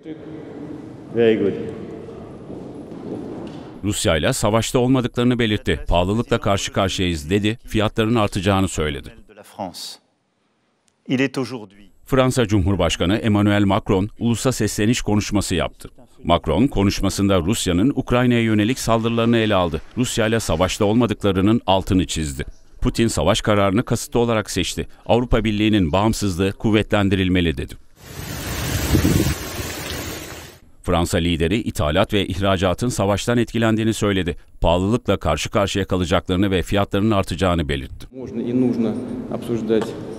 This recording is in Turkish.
Very good. Rusya ile savaşta olmadıklarını belirtti. Pahalılıkla karşı karşıyayız dedi, fiyatların artacağını söyledi. Fransa Cumhurbaşkanı Emmanuel Macron, ulusa sesleniş konuşması yaptı. Macron, konuşmasında Rusya'nın Ukrayna'ya yönelik saldırılarını ele aldı. Rusya ile savaşta olmadıklarının altını çizdi. Putin savaş kararını kasıtlı olarak seçti. Avrupa Birliği'nin bağımsızlığı kuvvetlendirilmeli dedi. Fransa lideri ithalat ve ihracatın savaştan etkilendiğini söyledi. Pahalılıkla karşı karşıya kalacaklarını ve fiyatların artacağını belirtti.